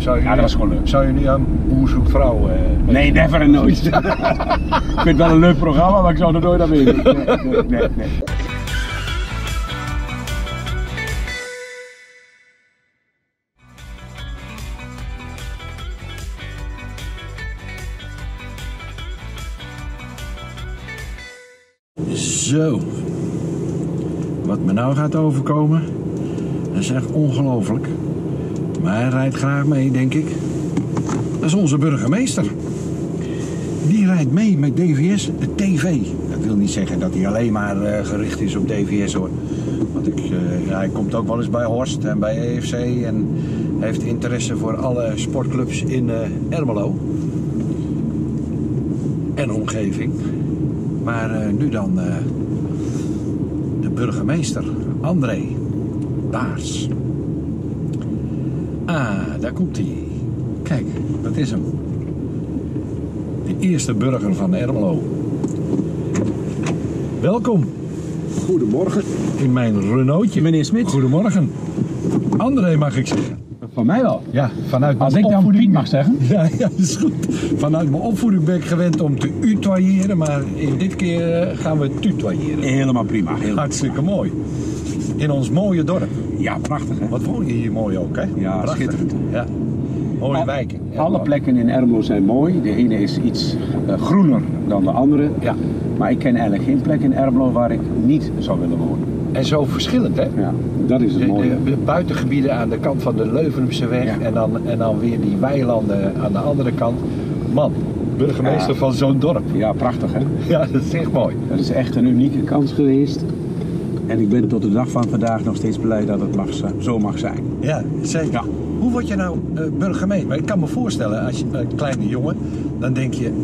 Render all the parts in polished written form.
Ja, dat was gewoon leuk. Zou je nu aan Boer zoekt vrouw? Nee, never en nooit. Ik vind het wel een leuk programma, maar ik zou er nooit aan meedoen. Nee. Zo. Wat me nou gaat overkomen, dat is echt ongelooflijk. Maar hij rijdt graag mee, denk ik. Dat is onze burgemeester. Die rijdt mee met DVS TV. Dat wil niet zeggen dat hij alleen maar gericht is op DVS hoor. Want hij komt ook wel eens bij Horst en bij EFC en heeft interesse voor alle sportclubs in Ermelo. En omgeving. Maar nu dan de burgemeester, André Baars. Ah, daar komt hij. Kijk, dat is hem. De eerste burger van Ermelo. Welkom. Goedemorgen. In mijn Renaultje. Meneer Smit. Goedemorgen. André mag ik zeggen. Van mij wel. Ja, vanuit mijn Als ik dan Piet mag zeggen. Ja, dat is goed. Vanuit mijn opvoeding ben ik gewend om te utoyeren, maar in dit keer gaan we tutoyeren. Helemaal prima. Hartstikke mooi. In ons mooie dorp. Ja, prachtig hè. Wat woon je hier mooi ook, hè? Ja, prachtig. schitterend. Ja. Mooie wijken. Alle plekken in Ermelo zijn mooi. De ene is iets groener dan de andere. Ja. Maar ik ken eigenlijk geen plek in Ermelo waar ik niet zou willen wonen. En zo verschillend, hè? Ja, dat is het mooie. De buitengebieden aan de kant van de Leuvenumse weg Ja. en dan weer die weilanden aan de andere kant. Man, burgemeester van zo'n dorp. Ja, prachtig hè. Ja, dat is echt mooi. Dat is echt een unieke kans geweest. En ik ben tot de dag van vandaag nog steeds blij dat het zo mag zijn. Ja, zeker. Ja. Hoe word je nou burgemeester? Maar ik kan me voorstellen, als je een kleine jongen, dan denk je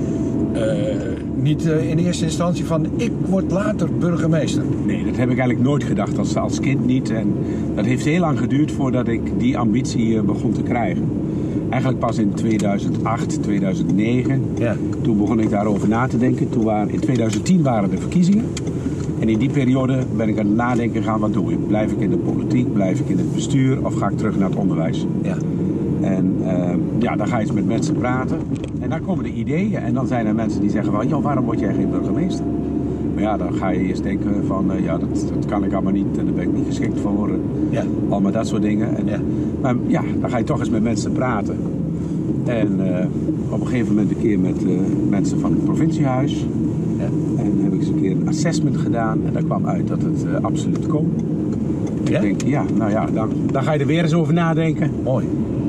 niet in eerste instantie van ik word later burgemeester. Nee, dat heb ik eigenlijk nooit gedacht, als kind niet. En dat heeft heel lang geduurd voordat ik die ambitie begon te krijgen. Eigenlijk pas in 2008, 2009. Ja. Toen begon ik daarover na te denken. In 2010 waren de verkiezingen. En in die periode ben ik aan het nadenken gaan, wat doe ik? Blijf ik in de politiek, blijf ik in het bestuur of ga ik terug naar het onderwijs? Ja. En dan ga je eens met mensen praten. En dan komen de ideeën en dan zijn er mensen die zeggen van, joh, waarom word jij geen burgemeester? Maar ja, dan ga je eerst denken van, dat kan ik allemaal niet en daar ben ik niet geschikt voor. Ja. Allemaal dat soort dingen. En, Ja. Maar ja, dan ga je toch eens met mensen praten. En op een gegeven moment een keer met mensen van het provinciehuis. Ja. En heb ik eens een keer een assessment gedaan en daar kwam uit dat het absoluut kon. Ja? Ik denk, ja, nou ja, dan ga je er weer eens over nadenken. Mooi.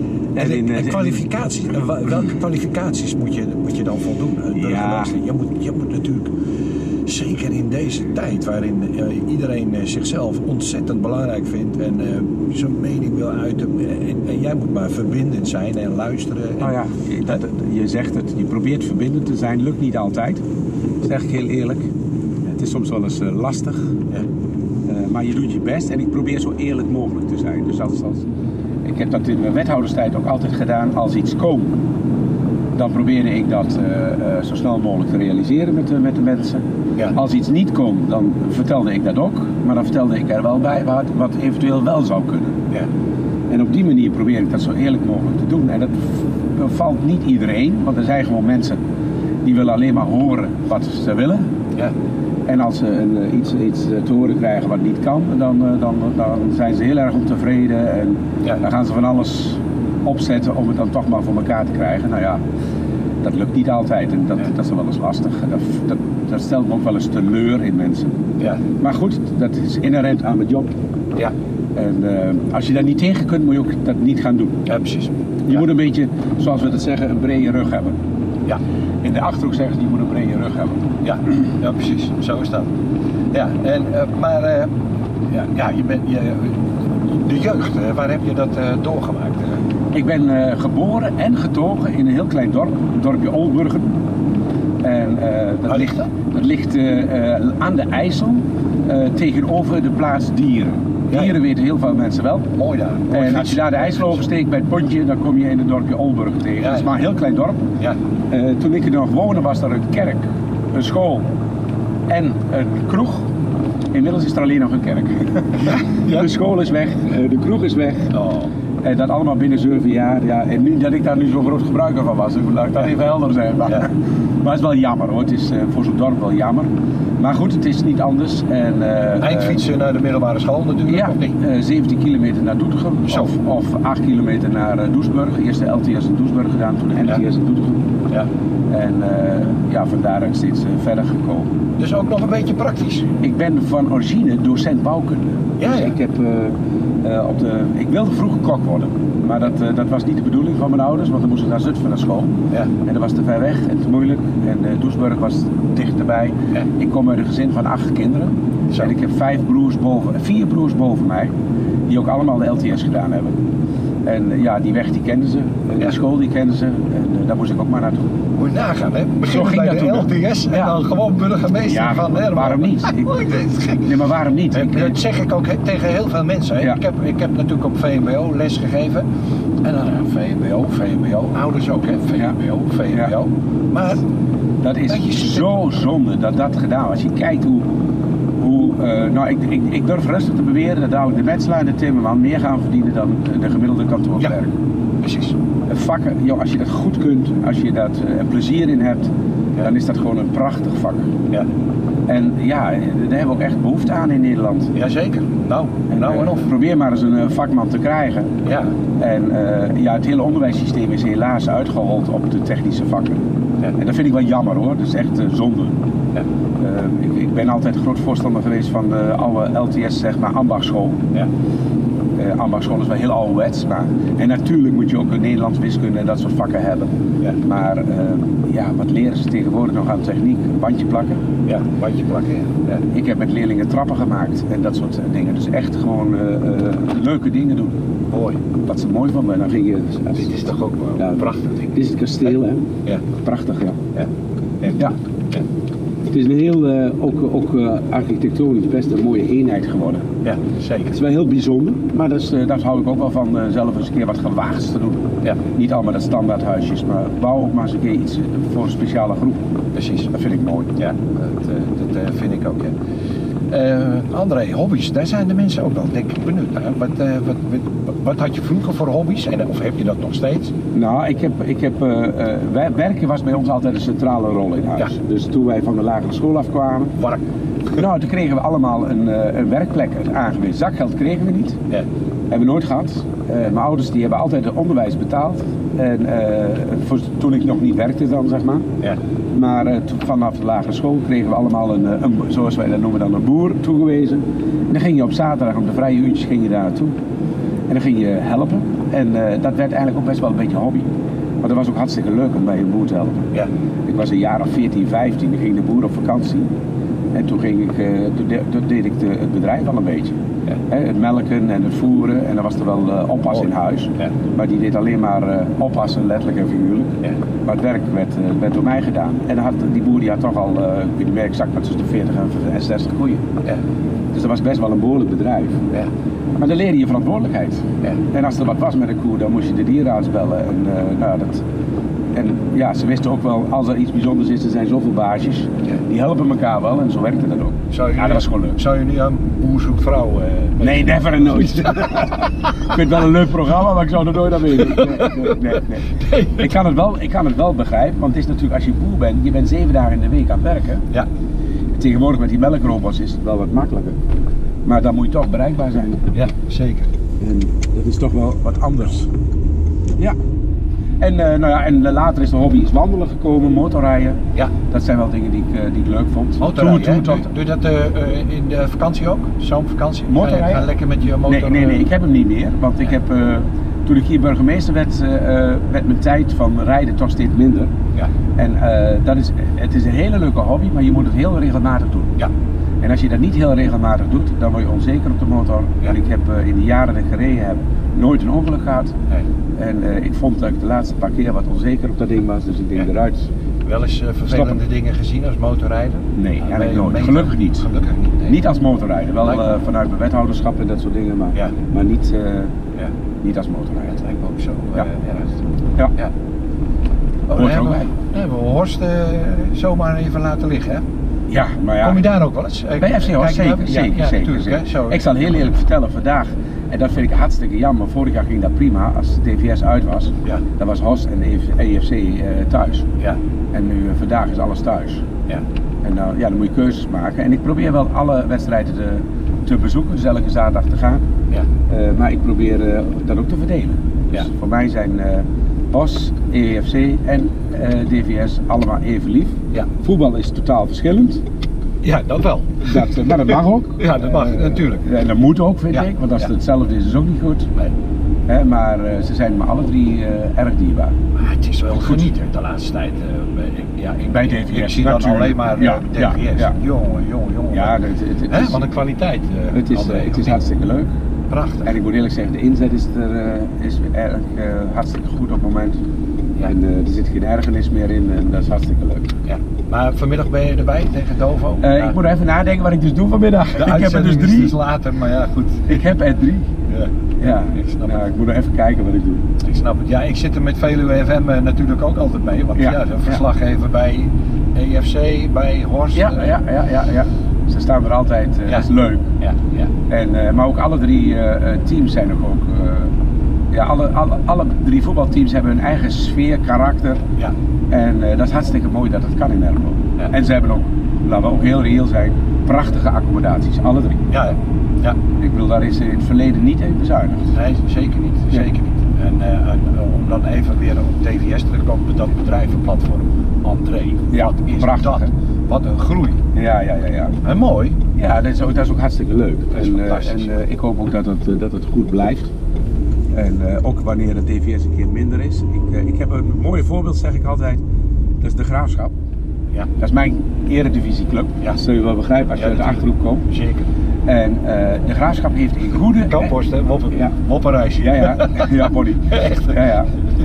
En kwalificaties, welke kwalificaties moet je dan voldoen? Burgemeester? Je moet natuurlijk, zeker in deze tijd waarin iedereen zichzelf ontzettend belangrijk vindt en zijn mening wil uiten. En jij moet maar verbindend zijn en luisteren. Nou ja, je zegt het, je probeert verbindend te zijn, lukt niet altijd. Zeg ik heel eerlijk. Het is soms wel eens lastig. Ja. Maar je doet je best en ik probeer zo eerlijk mogelijk te zijn. Dus ik heb dat in mijn wethouderstijd ook altijd gedaan. Als iets komt, dan probeerde ik dat zo snel mogelijk te realiseren met de mensen. Ja. Als iets niet kon, dan vertelde ik dat ook. Maar dan vertelde ik er wel bij wat eventueel wel zou kunnen. Ja. En op die manier probeer ik dat zo eerlijk mogelijk te doen. En dat bevalt niet iedereen, want er zijn gewoon mensen die willen alleen maar horen wat ze willen. Ja. En als ze iets te horen krijgen wat niet kan, dan zijn ze heel erg ontevreden. En Ja. dan gaan ze van alles opzetten om het dan toch maar voor elkaar te krijgen. Nou ja, dat lukt niet altijd en dat is wel eens lastig. Dat stelt me ook wel eens teleur in mensen. Ja. Maar goed, dat is inherent aan mijn job. Ja. En als je daar niet tegen kunt, moet je ook dat niet gaan doen. Ja, precies. Je moet een beetje, zoals we dat zeggen, een brede rug hebben. Ja. In de Achterhoek zeggen ze, je moet een brede rug hebben. Ja, ja, precies. Zo is dat. Ja, en, de jeugd, waar heb je dat doorgemaakt? Ik ben geboren en getogen in een heel klein dorp, het dorpje Olburgen. En, Waar ligt dat? Dat ligt aan de IJssel, tegenover de plaats Dieren. Ja. Dieren weten heel veel mensen wel. Mooi daar. Mooi En als je daar de IJssel oversteekt bij het pontje, dan kom je in het dorpje Olburgen tegen. Ja. Dat is maar een heel klein dorp. Ja. Toen ik er nog woonde was er een kerk, een school en een kroeg. Inmiddels is er alleen nog een kerk. Ja. De school is weg, de kroeg is weg. Oh. En dat allemaal binnen 7 jaar. Ja, en niet dat ik daar nu zo'n groot gebruiker van was. Laat ik dat even helder zijn. Maar, maar het is wel jammer hoor. Het is voor zo'n dorp wel jammer. Maar goed, het is niet anders. En, eindfietsen naar de middelbare school natuurlijk, ja, of niet? 17 kilometer naar Doetinchem. Of 8 kilometer naar Doesburg. Eerst de LTS in Doesburg gedaan, toen de MTS in Doetinchem. Ja. En ja, van daaruit steeds verder gekomen. Dus ook nog een beetje praktisch. Ik ben van origine docent bouwkunde. Ja, dus ja. Ik wilde vroeger kok worden. Maar dat was niet de bedoeling van mijn ouders, want dan moest ik naar Zutphen naar school. Ja. En dat was te ver weg en te moeilijk. En Doesburg was dichterbij. Ja. Ik kom uit een gezin van 8 kinderen. Zo. En ik heb 4 broers boven mij, die ook allemaal de LTS gedaan hebben. En ja, die weg die kenden ze, de school die kenden ze. En daar moest ik ook maar naartoe. Moet je nagaan, hè? Beginnen ging bij dat de toen. LTS en Ja. dan gewoon burgemeester Ja, van Herman. waarom niet? Ik weet het gek. Nee, maar waarom niet? Dat zeg ik ook tegen heel veel mensen. Hè. Ja. Ik heb natuurlijk op VMBO les gegeven. En dan VMBO, ouders ook, hè? VMBO. Ja. Maar Dat is je ziet zo zonde dat dat gedaan wordt. Als je kijkt hoe nou, ik durf rustig te beweren dat de metselaar en de timmerman meer gaan verdienen dan de gemiddelde kantoorwerker. precies. Vakken, joh, als je dat goed kunt, als je daar plezier in hebt, dan is dat gewoon een prachtig vak. Ja. En ja, daar hebben we ook echt behoefte aan in Nederland. Jazeker. Nou en of. Probeer maar eens een vakman te krijgen. Ja. En ja, het hele onderwijssysteem is helaas uitgehold op de technische vakken. Ja. En dat vind ik wel jammer hoor, dat is echt zonde. Ja. Ik ben altijd groot voorstander geweest van de oude LTS, zeg maar, ambachtschool. Ja. Ambachtschool is wel heel ouderwets, maar en natuurlijk moet je ook een Nederlands wiskunde en dat soort vakken hebben. Ja. Maar ja, wat leren ze tegenwoordig nog aan techniek? Bandje plakken. Ja, bandje plakken. Ja. Ik heb met leerlingen trappen gemaakt en dat soort dingen. Dus echt gewoon leuke dingen doen. Mooi. Wat ze mooi vonden. Dan ging je. Dit is toch ook wel een prachtig ding. Dit is het kasteel, hè? Ja. Prachtig, ja. Ja. En, Ja. Het is een heel, ook architectonisch best een mooie eenheid geworden. Ja, zeker. Het is wel heel bijzonder, maar daar hou ik ook wel van zelf eens een keer wat gewaagds te doen. Ja. Niet allemaal dat standaard huisjes, maar bouw ook maar eens een keer iets voor een speciale groep. Precies. Dat vind ik mooi. Ja, dat vind ik ook, ja. André, hobby's, daar zijn de mensen ook wel denk ik benieuwd naar. Wat had je vroeger voor hobby's? Of heb je dat nog steeds? Nou, werken was bij ons altijd een centrale rol in huis. Ja. Dus toen wij van de lagere school afkwamen, Warm. nou, toen kregen we allemaal een werkplek aangewezen. Zakgeld kregen we niet. Ja. Hebben we nooit gehad. Mijn ouders die hebben altijd het onderwijs betaald. En toen ik nog niet werkte dan, zeg maar. Ja. Maar vanaf de lagere school kregen we allemaal zoals wij dat noemen dan, een boer toegewezen. En dan ging je op zaterdag, op de vrije uurtjes, ging je daar naartoe. En dan ging je helpen. En dat werd eigenlijk ook best wel een beetje hobby. Maar dat was ook hartstikke leuk om bij een boer te helpen. Ja. Ik was een jaar of 14, 15, dan ging de boer op vakantie. En toen deed ik het bedrijf al een beetje. Ja. Het melken en het voeren en dan was er wel oppas in huis. Ja. Maar die deed alleen maar oppassen, letterlijk en figuurlijk. Ja. Maar het werk werd door mij gedaan. En die boer die had toch al, ik weet niet exact, maar tussen de 40 en 60 koeien. Ja. Dus dat was best wel een behoorlijk bedrijf. Ja. Maar dan leerde je verantwoordelijkheid. Ja. En als er wat was met een koe, dan moest je de dierenarts bellen. En ja, ze wisten ook wel, als er iets bijzonders is, er zijn zoveel baasjes. Ja. Die helpen elkaar wel en zo werkte dat ook. Ja, dat was gewoon leuk. Zou je nu aan Boer zoekt vrouw? Nee, never en nooit. Ik vind het wel een leuk programma, maar ik zou er nooit aan meedoen. Nee. Ik kan het wel begrijpen, want het is natuurlijk, als je boer bent, je bent 7 dagen in de week aan het werken. Ja. Tegenwoordig met die melkrobots is het wel wat makkelijker. Maar dan moet je toch bereikbaar zijn. Ja, zeker. En dat is toch wel wat anders. Ja. En, en later is de hobby wandelen gekomen, motorrijden. Ja. Dat zijn wel dingen die ik leuk vond. Motorrijden, hè? Doe je dat in de vakantie ook? Zomervakantie? Motorrijden? Ga lekker met je motor? Nee, ik heb hem niet meer. Want ik heb, toen ik hier burgemeester werd, werd mijn tijd van rijden toch steeds minder. Ja. En het is een hele leuke hobby, maar je moet het heel regelmatig doen. Ja. En als je dat niet heel regelmatig doet, dan word je onzeker op de motor. Ja. En ik heb in de jaren dat ik gereden heb, nooit een ongeluk gehad. Nee. En ik vond dat ik de laatste paar keer wat onzeker op dat ding was, dus ik denk eruit. Wel eens vervelende dingen gezien als motorrijder? Nee, Ja, eigenlijk nooit. meter? Gelukkig niet. Gelukkig niet. Nee. Niet als motorrijder, wel Lijkt me. vanuit mijn wethouderschap en dat soort dingen, maar, Ja. maar niet, Ja. niet als motorrijder. Dat lijkt me ook zo Ja. erg. Ja. Ja. Oh, Hoort er ook dan bij. hebben we Horst zomaar even laten liggen, hè? Ja, maar ja. Kom je daar ook wel eens? Bij FC Horst, Kijk je zeker, wel? zeker, ja, zeker, natuurlijk, zeker. hè? Zo. Ik zal heel eerlijk vertellen, vandaag En dat vind ik hartstikke jammer. Vorig jaar ging dat prima als de DVS uit was. Ja. Dan was HOS en EFC thuis. Ja. En nu vandaag is alles thuis. Ja. En nou, ja, dan moet je keuzes maken. En ik probeer wel alle wedstrijden te bezoeken, dus elke zaterdag te gaan. Ja. Maar ik probeer dat ook te verdelen. Dus Ja. voor mij zijn HOS, EFC en DVS allemaal even lief. Ja. Voetbal is totaal verschillend. Ja, dat wel. Maar dat mag ook. Ja, dat mag, natuurlijk. En dat moet ook, vind Ja. ik. Want als Ja. het hetzelfde is, is het ook niet goed. Nee. Maar ze zijn me alle drie erg dierbaar. Maar het is wel genieten de laatste tijd. Bij DVS, Ik zie dan natuurlijk. alleen maar Ja, DVS. ja, ja. Jongen. Ja, het is, Wat een kwaliteit. André, het of is niet? hartstikke leuk. Prachtig. En ik moet eerlijk zeggen, de inzet is eigenlijk hartstikke goed op het moment. Ja. En er zit geen ergernis meer in en dat is hartstikke leuk. Ja. Maar vanmiddag ben je erbij tegen Dovo? Ik moet even nadenken wat ik dus doe vanmiddag. De Ik heb er dus uitzending is 3. dus later, maar ja, goed. Ik heb er 3. Ja. Ja, Ik snap nou, het. ik moet nog even kijken wat ik doe. Ik snap het. Ja, ik zit er met Veluwe FM natuurlijk ook altijd mee. Want Ja. ja, een verslaggever bij EFC, bij Horst. Ja. Ze staan er altijd, Ja. dat is leuk. Ja. En, maar ook alle 3 teams zijn nog ook. Alle 3 voetbalteams hebben hun eigen sfeer, karakter. Ja. En dat is hartstikke mooi dat het kan in Ermelo. Ja. En ze hebben ook, laten we ook heel reëel zijn, prachtige accommodaties, alle 3. Ja, hè? Ja. Ik bedoel, daar is in het verleden niet in bezuinigd. Nee, zeker niet. Ja. Zeker niet. En om dan even weer op TVS terug te komen, dat bedrijvenplatform. André, Ja, wat is prachtig, dat? hè? Wat een groei. Ja. En mooi. Ja, dat is ook hartstikke leuk. Dat is fantastisch. En ik hoop ook dat het goed blijft. En ook wanneer de DVS een keer minder is. Ik heb een mooi voorbeeld, zeg ik altijd. Dat is de Graafschap. Ja. Dat is mijn eredivisieclub. Ja. Dat zul je wel begrijpen als je uit de natuurlijk. Achterhoek komt. Zeker. En de Graafschap heeft in goede... Kamphorst, hè? Ja. Moppenreisje. Ja, Bonnie. Echt? Ja.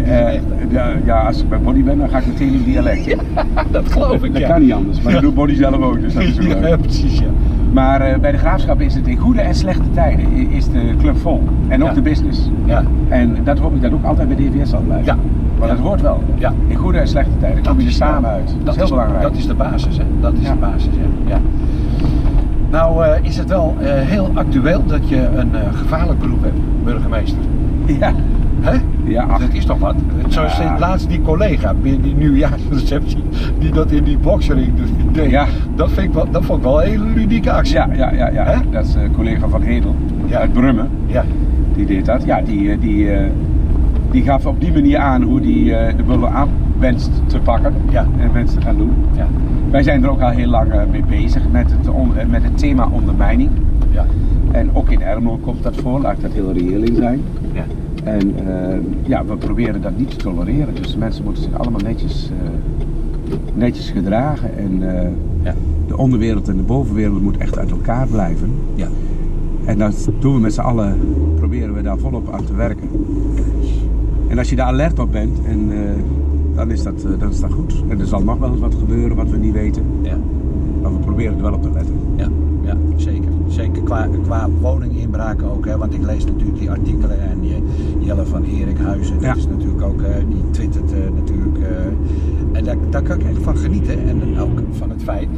Als ik bij Bonnie ben, dan ga ik meteen in dialect. Ja. Dat geloof ik, Dat ja. kan niet anders, maar dat doet Bonnie zelf ook, dus dat is ook leuk. Ja, precies, ja. Maar bij de Graafschap is het in goede en slechte tijden is de club vol. En ook Ja. de business. Ja. En dat hoop ik dat ook altijd bij DVS zal blijven. Ja. Maar dat hoort wel. Ja. In goede en slechte tijden kom je er samen uit. Dat is heel belangrijk. Dat is de basis, hè? Dat is Ja. de basis, ja. Nou, is het wel heel actueel dat je een gevaarlijk beroep hebt, burgemeester. Ja. Hè? Ja, ach. Dat is toch wat? Zoals Ja. laatst die collega bij die nieuwjaarsreceptie, die dat in die boxering deed. Ja. Dat vond ik wel een hele ludieke actie. Ja. Hè? Dat is een collega van Hedel Ja. uit Brummen. Ja. Die deed dat. Ja, die gaf op die manier aan hoe die de bullen aan wenst te pakken Ja. en wenst te gaan doen. Ja. Wij zijn er ook al heel lang mee bezig met het thema ondermijning. Ja. En ook in Ermelo komt dat voor, laat ik dat heel reëel in zijn. Ja. En we proberen dat niet te tolereren. Dus de mensen moeten zich allemaal netjes gedragen. En Ja. de onderwereld en de bovenwereld moet echt uit elkaar blijven. Ja. En dat doen we met z'n allen, proberen we daar volop aan te werken. En als je daar alert op bent, dan is dat goed. En er zal nog wel eens wat gebeuren wat we niet weten. Ja. Maar we proberen er wel op te letten. Ja, zeker. Zeker qua woninginbraken ook, hè? Want ik lees natuurlijk die artikelen en Jelle van Erikhuizen, Ja. dat is natuurlijk ook, die twittert natuurlijk. En daar kan ik echt van genieten. En ook van het feit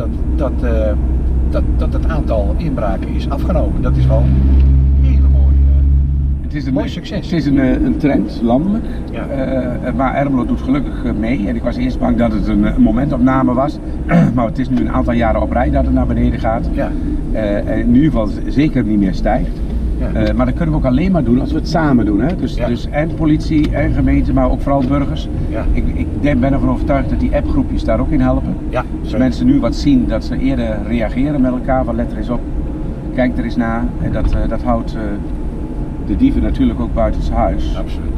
dat het aantal inbraken is afgenomen. Dat is wel een hele mooie. Het is een Mooi succes. Het is een trend, landelijk. Ja. Maar Ermelo doet gelukkig mee. En ik was eerst bang dat het een momentopname was. Maar het is nu een aantal jaren op rij dat het naar beneden gaat. Ja. En in ieder geval zeker niet meer stijgt. Ja. Maar dat kunnen we ook alleen maar doen als we het samen doen. Hè? Dus, Ja. dus en politie en gemeente, maar ook vooral burgers. Ja. Ik ben ervan overtuigd dat die appgroepjes daar ook in helpen. Ja, Als zeker. mensen nu wat zien, dat ze eerder reageren met elkaar. Van let er eens op, kijk er eens na. En dat houdt de dieven natuurlijk ook buiten het huis. Absoluut.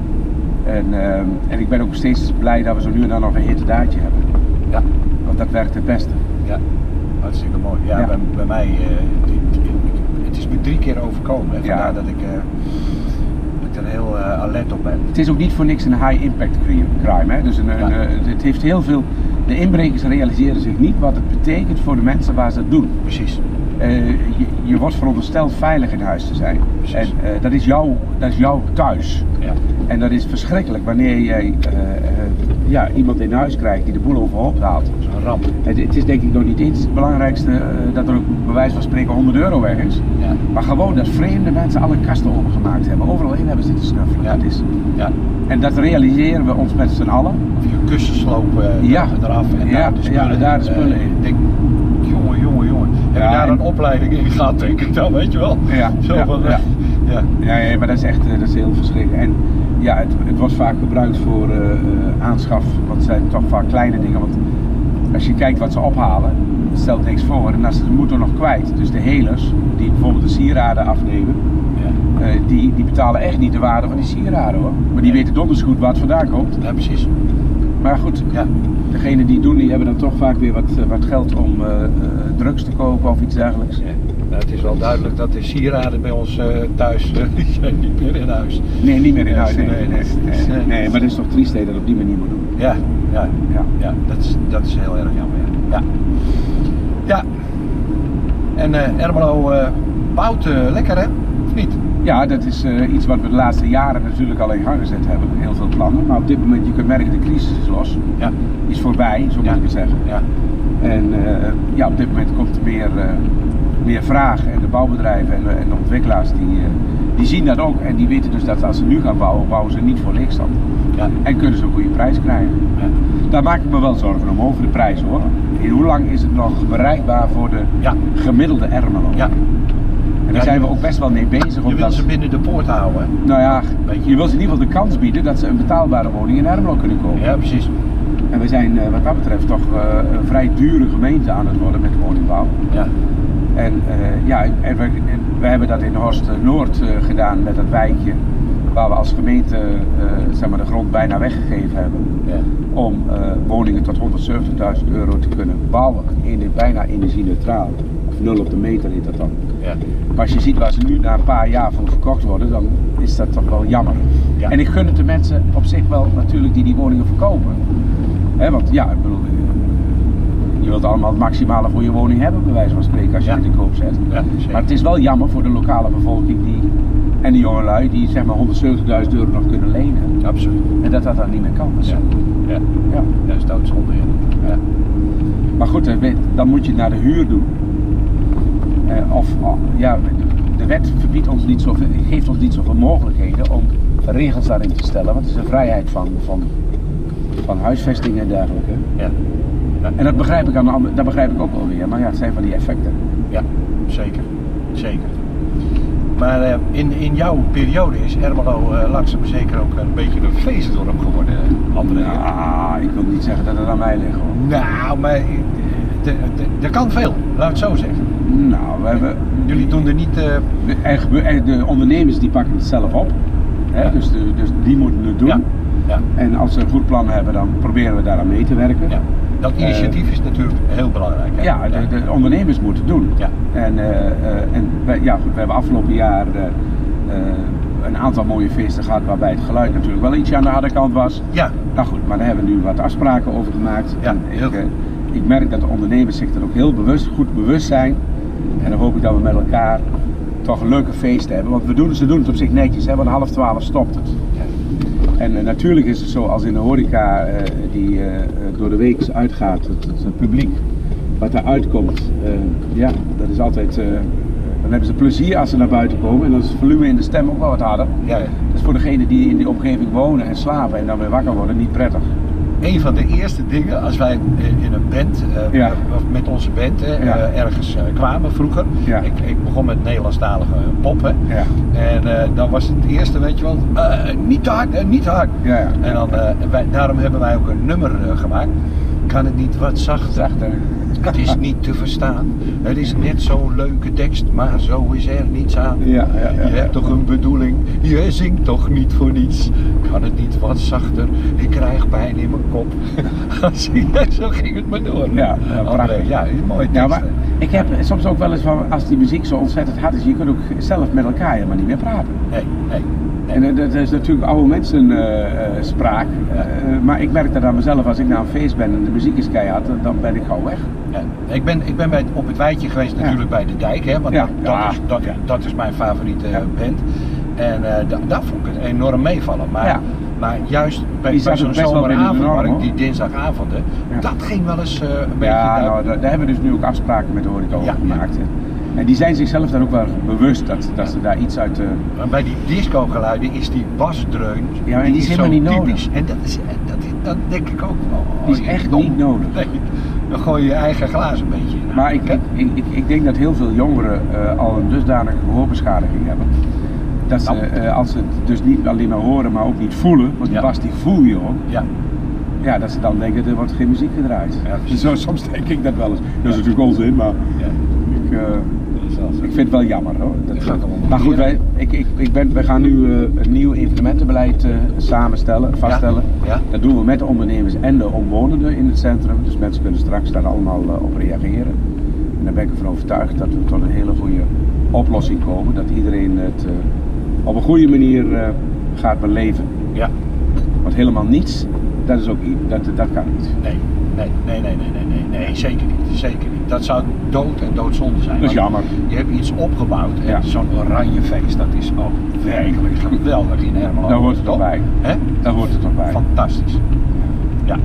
En ik ben ook steeds blij dat we zo nu en dan nog een heterdaadje hebben. Ja. Want dat werkt het beste. Ja, hartstikke mooi. Ja, Ja. Bij mij, het is me 3 keer overkomen. Hè. Vandaar Ja. dat ik er heel alert op ben. Het is ook niet voor niks een high impact crime. Hè? Dus Ja. het heeft heel veel. De inbrekers realiseren zich niet wat het betekent voor de mensen waar ze het doen. Precies. je wordt verondersteld veilig in huis te zijn. Precies. En dat is jouw thuis. Ja. En dat is verschrikkelijk wanneer jij iemand in huis krijgt die de boel overhoop haalt. Dat is een ramp. Het is denk ik nog niet eens het belangrijkste dat er ook bij wijze van spreken 100 euro weg is. Ja. Maar gewoon dat vreemde mensen alle kasten opengemaakt hebben. Overal in hebben zitten snuffelen. Ja. Ja. En dat realiseren we ons met z'n allen. Of je kussensloop eraf en daar de spullen in. Ik denk, jongen. Heb je daar een opleiding in gehad, denk ik dan, weet je wel? Ja, ja, maar dat is echt dat is heel verschrikkelijk. En ja, het wordt vaak gebruikt voor aanschaf, want het zijn toch vaak kleine dingen. Want als je kijkt wat ze ophalen, stelt niks voor. En als ze de motor nog kwijt, dus de helers, die bijvoorbeeld de sieraden afnemen, die betalen echt niet de waarde van die sieraden hoor. Maar die weten donders goed waar het vandaan komt. Ja, precies. Maar goed, degenen die het doen, die hebben dan toch vaak weer wat geld om drugs te kopen of iets dergelijks. Ja. Nou, het is wel duidelijk dat de sieraden bij ons thuis die zijn niet meer in huis. Nee, niet meer in huis. Nee, maar het is toch triest dat je dat op die manier moet doen. Ja, dat is heel erg jammer. Ja. En Ermelo bouwt lekker hè, of niet? Ja, dat is iets wat we de laatste jaren natuurlijk al in gang gezet hebben. Heel veel plannen. Maar op dit moment, je kunt merken, de crisis is los. Ja. Die is voorbij, zo moet ik het zeggen. Ja. En op dit moment komt er meer vraag. En de bouwbedrijven en de ontwikkelaars die zien dat ook. En die weten dus dat als ze nu gaan bouwen, bouwen ze niet voor leegstand. Ja. En kunnen ze een goede prijs krijgen. Ja. Daar maak ik me wel zorgen om, over de prijs hoor. In hoe lang is het nog bereikbaar voor de gemiddelde Ermelo? Ja. En daar zijn we ook best wel mee bezig. Je wil ze binnen de poort houden. Nou ja, je wil ze in ieder geval de kans bieden dat ze een betaalbare woning in Ermelo kunnen kopen. Ja, precies. En we zijn wat dat betreft toch een vrij dure gemeente aan het worden met de woningbouw. Ja. En we hebben dat in Horst Noord gedaan met dat wijkje waar we als gemeente de grond bijna weggegeven hebben. Ja. Om woningen tot 170.000 euro te kunnen bouwen. Bijna energie-neutraal. Of 0 op de meter heet dat dan. Ja. Maar als je ziet waar ze nu na een paar jaar voor verkocht worden, dan is dat toch wel jammer. Ja. En ik gun het de mensen op zich wel natuurlijk die woningen verkopen. Want ja, ik bedoel, je wilt allemaal het maximale voor je woning hebben, bij wijze van spreken, als je het in koop zet. Ja, maar het is wel jammer voor de lokale bevolking en de jongelui die zeg maar 170.000 euro nog kunnen lenen. Absoluut. En dat dat dan niet meer kan. Dus. Ja, dat is doodzonde. Ja. Maar goed, dan moet je het naar de huur doen. De wet verbiedt ons niet zoveel, geeft ons niet zoveel mogelijkheden om regels daarin te stellen, want het is een vrijheid van huisvesting en dergelijke. Ja. Ja. En dat begrijp ik ook wel weer, maar ja, het zijn van die effecten. Ja, zeker. Maar in jouw periode is Ermelo langzaam maar zeker ook een beetje een feestdorp geworden, André. Ja, ik wil niet zeggen dat het aan mij ligt hoor. Nou, maar er kan veel, laat het zo zeggen. Nou, jullie doen er niet... De ondernemers die pakken het zelf op, hè? Ja. Dus die moeten het doen. Ja. Ja. En als ze een goed plan hebben, dan proberen we daaraan mee te werken. Ja. Dat initiatief is natuurlijk heel belangrijk. Hè? Ja, de ondernemers moeten het doen. Ja. We hebben afgelopen jaar een aantal mooie feesten gehad waarbij het geluid natuurlijk wel ietsje aan de harde kant was. Ja. Nou goed, maar daar hebben we nu wat afspraken over gemaakt. Ja, en heel goed. Ik merk dat de ondernemers zich er ook heel goed bewust zijn. En dan hoop ik dat we met elkaar toch een leuke feesten hebben. Want ze doen het op zich netjes, hè, want 11:30 stopt het. Ja. En natuurlijk is het zo als in de horeca die door de week uitgaat, het publiek wat daar uitkomt, dat is altijd, dan hebben ze plezier als ze naar buiten komen en dan is het volume in de stem ook wel wat harder. Ja. Dat is voor degenen die in die omgeving wonen en slapen en dan weer wakker worden niet prettig. Een van de eerste dingen als wij in een band, of met onze band ergens kwamen vroeger. Ja. Ik begon met Nederlandstalige pop. Hè. Ja. En dan was het eerste, weet je wel, niet te hard, niet te hard. Ja, ja. En dan, daarom hebben wij ook een nummer gemaakt. Kan het niet wat zachter? Het is niet te verstaan. Het is net zo'n leuke tekst, maar zo is er niets aan. Ja. Je hebt toch een bedoeling, je zingt toch niet voor niets. Kan het niet wat zachter? Ik krijg pijn in mijn kop. Zo ging het maar door. Ja, prachtig. Ja, mooi tekst. Ja, maar ik heb soms ook wel eens van, als die muziek zo ontzettend hard is, je kunt ook zelf met elkaar helemaal niet meer praten. Nee. En dat is natuurlijk oude mensen spraak. Maar ik merk dat aan mezelf, als ik naar een feest ben en de muziek is keihard, dan ben ik gauw weg. Ja. Ik ben op het Wijtje geweest natuurlijk bij de Dijk, hè, want dat is mijn favoriete band. En daar vond ik het enorm meevallen. Maar juist bij zo'n zomeravond, die dinsdagavonden, dat ging wel eens een beetje... Ja, daar hebben we dus nu ook afspraken met de horeca over gemaakt. En die zijn zichzelf daar ook wel bewust dat ze daar iets uit... Bij die disco-geluiden is die basdreun, ja, en die is helemaal niet nodig. En dat denk ik ook wel. Die is echt niet nodig. Nee, dan gooi je je eigen glaas een beetje in. Maar ik denk dat heel veel jongeren al een dusdanige gehoorbeschadiging hebben. Dat ze, als ze het dus niet alleen maar horen, maar ook niet voelen, want die bas die voel je ook. Ja, dat ze dan denken, er wordt geen muziek gedraaid. Ja, dus soms denk ik dat wel eens. Dat is natuurlijk onzin, maar ik vind het wel jammer hoor. Maar goed, wij gaan nu een nieuw evenementenbeleid vaststellen. Dat doen we met de ondernemers en de omwonenden in het centrum. Dus mensen kunnen straks daar allemaal op reageren. En daar ben ik ervan overtuigd dat we tot een hele goede oplossing komen. Dat iedereen het op een goede manier gaat beleven. Ja. Want helemaal niets, dat is ook dat kan niet. Nee, zeker niet. Zeker niet. Dat zou dood en doodzonde zijn. Dat is jammer. Je hebt iets opgebouwd en zo'n oranjefeest, dat is ook werkelijk geweldig in Ermelo. Daar hoort het toch bij. Hè? Daar hoort het toch bij. Fantastisch. Ja.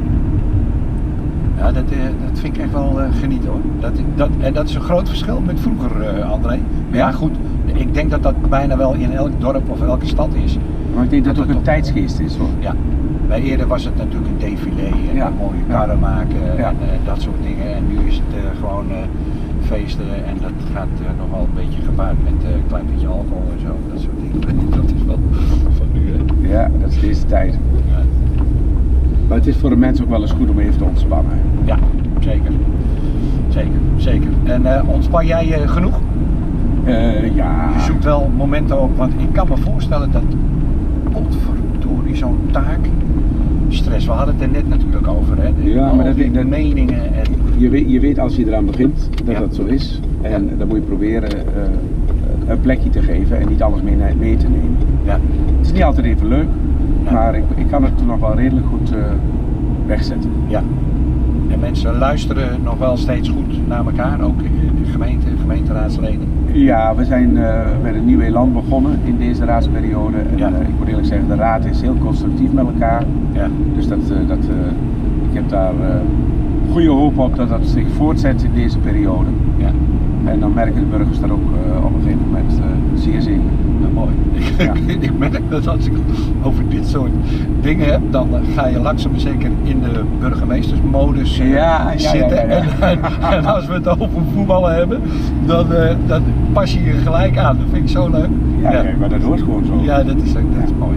Ja, dat vind ik echt wel genieten hoor. En dat is een groot verschil met vroeger, André. Maar ja goed, ik denk dat dat bijna wel in elk dorp of elke stad is. Maar ik denk dat het ook een tijdsgeest is hoor. Ja. Bij eerder was het natuurlijk een défilé en mooie karren maken en dat soort dingen. En nu is het gewoon feesten en dat gaat nog wel een beetje gepaard met een klein beetje alcohol en zo. Dat soort dingen. Dat is wel van nu hè. Ja, dat is deze tijd. Ja. Maar het is voor de mensen ook wel eens goed om even te ontspannen. Ja, zeker. Zeker. En ontspan jij genoeg? Ja. Je zoekt wel momenten op, want ik kan me voorstellen dat potverdorie zo'n taak, stress, we hadden het er net natuurlijk over hè. Maar dat meningen en... Je weet als je eraan begint dat dat zo is. En dan moet je proberen een plekje te geven en niet alles mee te nemen. Ja. Het is niet altijd even leuk, maar ik kan het nog wel redelijk goed wegzetten. Ja. En mensen luisteren nog wel steeds goed naar elkaar, ook de gemeenteraadsleden. Ja, we zijn met een nieuw elan begonnen in deze raadsperiode. En, ik moet eerlijk zeggen, de raad is heel constructief met elkaar. Ja. Dus ik heb daar goede hoop op dat dat zich voortzet in deze periode. Ja. En dan merken de burgers daar ook op een gegeven moment zeer zeker. Nou, mooi. Ik merk dat als ik over dit soort dingen heb, dan ga je langzaam maar zeker in de burgemeestersmodus zitten. En als we het over voetballen hebben, dan pas je je gelijk aan. Dat vind ik zo leuk. Ja, kijk, maar dat hoort gewoon zo. Ja, dat is mooi.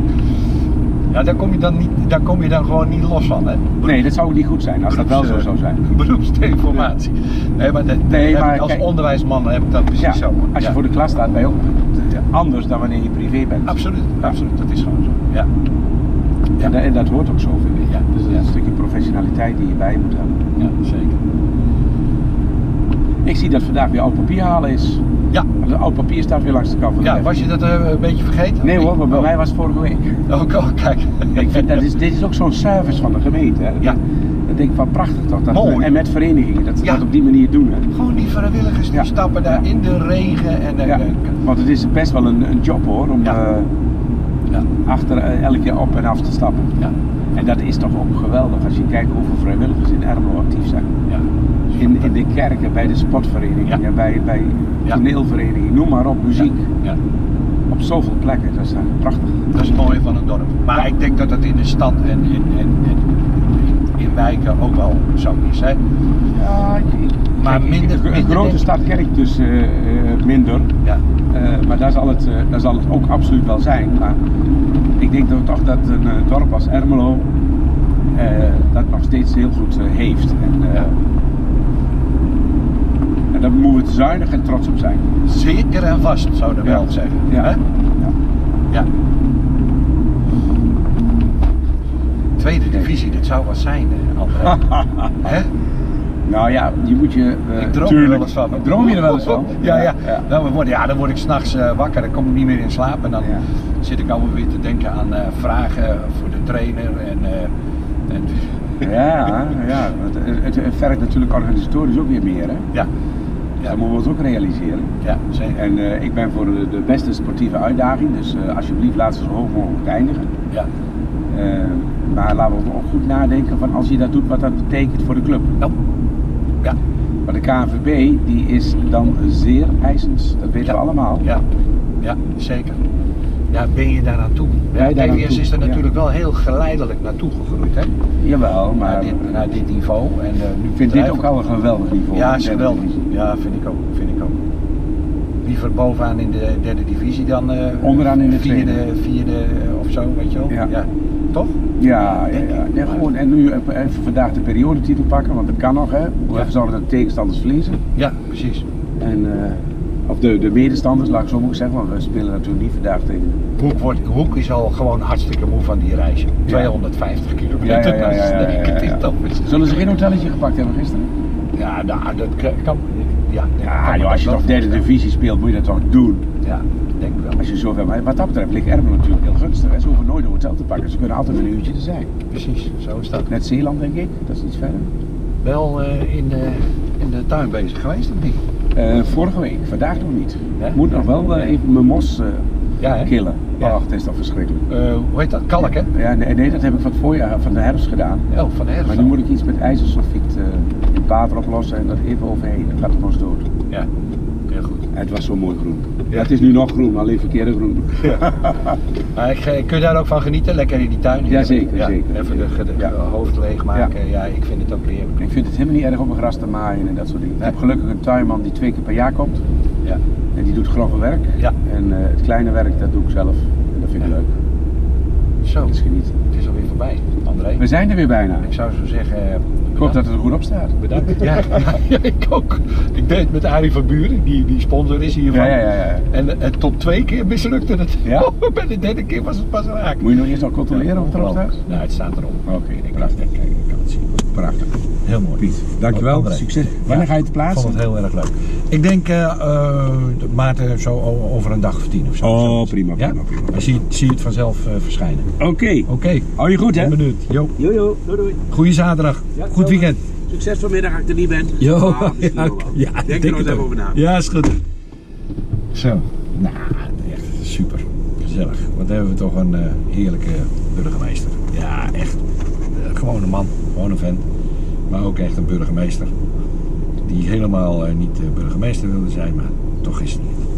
Ja, daar kom je dan gewoon niet los van, hè? Nee, dat zou ook niet goed zijn als dat wel zo zou zijn. Beroepsdeformatie. Nee, maar als onderwijsman heb ik dat precies zo. Als je voor de klas staat, ben je ook anders dan wanneer je privé bent. Absoluut, dat is gewoon zo. Ja. En dat hoort ook zo, vind ik. Ja. Dus dat is een stukje professionaliteit die je bij moet hebben. Ja, zeker. Ik zie dat vandaag weer oud papier halen is. Ja. Het oud papier staat weer langs de kant van de weg. Was je dat een beetje vergeten? Nee hoor, maar bij mij was het vorige week. Kijk. Ik vind dit is ook zo'n service van de gemeente. Hè. Ja. Dat denk ik van prachtig toch. Mooi. En met verenigingen, dat ze dat op die maninie doen. Hè. Gewoon die vrijwilligers die stappen daar in de regen. Want het is best wel een job hoor, om achter elk keer op en af te stappen. Ja. En dat is toch ook geweldig als je kijkt hoeveel vrijwilligers in Ermelo actief zijn. Ja. In de kerken, bij de sportverenigingen, bij toneelverenigingen, noem maar op, muziek. Ja. Op zoveel plekken, dat is prachtig. Dat is het mooie van een dorp. Maar ik denk dat dat in de stad en in wijken ook wel zo is. Hè? Ja, maar minder. Een grote stad ken ik dus minder. Ja. Maar daar zal het ook absoluut wel zijn. Maar ik denk toch dat een dorp als Ermelo dat nog steeds heel goed heeft. En daar moeten we zuinig en trots op zijn. Zeker en vast, zou ik wel zeggen. Ja. Hè? Ja. Tweede divisie, dat zou wat zijn, André. Hè? Nou ja, je moet je... Ik droom er wel eens van. Droom je er wel eens van? Ja. Dan word ik s'nachts wakker, dan kom ik niet meer in slaap. En dan Ja. zit ik alweer weer te denken aan vragen voor de trainer. Ja. Het vergt natuurlijk organisatorisch ook weer meer, hè? Ja. Dat moeten we ons ook realiseren. Ja, zeker. En ik ben voor de beste sportieve uitdaging, dus alsjeblieft laat ze zo hoog mogelijk eindigen. Ja. Maar laten we ook goed nadenken van als je dat doet, wat dat betekent voor de club. Nou. Ja. Maar de KNVB die is dan zeer eisend, dat weten we allemaal. Ja, zeker. Ja, ben je daar aan toe? Ben je daar aan TVS toe? is er Ja. natuurlijk wel heel geleidelijk naartoe gegroeid, hè? Jawel, maar Naar dit niveau. En, nu ik vind dit ook al een geweldig niveau. Ja, de is derde geweldig. divisie. Ja, vind ik ook. Liever bovenaan in de derde divisie dan Onderaan in de vierde of zo, weet je wel? Ja. Toch? Ja. Nee, gewoon, en nu even vandaag de periodetitel pakken, want dat kan nog, hè. Hoe even zorgen dat de tegenstanders verliezen. Ja, precies. En, of de medestanders, laat ik zo moeten zeggen, want we spelen natuurlijk niet vandaag tegen. Hoek is al gewoon hartstikke moe van die reis. 250 kilometer. Zullen ze geen hotelletje gepakt hebben gisteren? Ja, nou, dat kan. Ja, joh, als je toch derde divisie speelt, moet je dat toch doen. Ja, denk wel. Als je zoveel, maar wat dat betreft ligt Ermelo natuurlijk heel gunstig. Hè? Ze hoeven nooit een hotel te pakken, ze kunnen altijd een uurtje er zijn. Precies, zo is dat. Net Zeeland, denk ik, dat is iets verder. Wel in de tuin bezig geweest of niet? Vorige week, vandaag nog niet. Ja? Ik moet nog wel even mijn mos Ja, hè? killen. Ja. Ach, het is toch verschrikkelijk. Hoe heet dat? Kalk, hè? Ja, nee, dat heb ik van het voorjaar, van de herfst gedaan. Oh, van de herfst. Maar nu moet ik iets met ijzersulfiet in het water oplossen en dat even overheen. Dan gaat het mos dood. Ja, heel goed. En het was zo mooi groen. Ja. Ja, het is nu nog groen, alleen verkeerde groen. Maar kun je daar ook van genieten? Lekker in die tuin? Ja, zeker, zeker. Even de hoofd leegmaken. Ja, ik vind het ook heerlijk. Ik vind het helemaal niet erg om een gras te maaien en dat soort dingen. Ik heb gelukkig een tuinman die 2 keer per jaar komt. Ja. En die doet grove werk. Ja. En het kleine werk, dat doe ik zelf. En dat vind ik leuk. Zo, Dat is genieten. het is alweer voorbij, André. We zijn er weer bijna. Ik zou zo zeggen... Ik hoop dat het er goed op staat. Bedankt. Ja, ik ook. Ik deed het met Arie van Buren, die sponsor is hiervan. Ja. En tot 2 keer mislukte het. Ja? Bij de derde keer was het pas raak. Moet je nog eerst nog controleren of het erop staat? Nou, het staat erop. Oké, Prachtig. Kijk, ik kan het zien. prachtig. Heel mooi. Piet, dankjewel. André. Succes. Wanneer ga je te Ik plaatsen? vond het heel erg leuk. Ik denk Maarten zo over een dag of 10 of zo. Oh, Zoiets. prima. Dan zie je het vanzelf verschijnen. Oké. Oké. Hou je goed, hè? Een minuut. Jo. Jojo, doei. Goeie zaterdag. Ja, Goed weekend. Succes vanmiddag als ik er niet ben. Jo. Ah, misschien wel. Denk er nog eens even over na. Ja, is goed. Zo. Nou, echt super. Gezellig. Wat hebben we toch een heerlijke burgemeester. Ja, echt. Gewoon een man. Gewoon een vent. Maar ook echt een burgemeester. Die helemaal niet burgemeester wilde zijn, maar toch is het niet.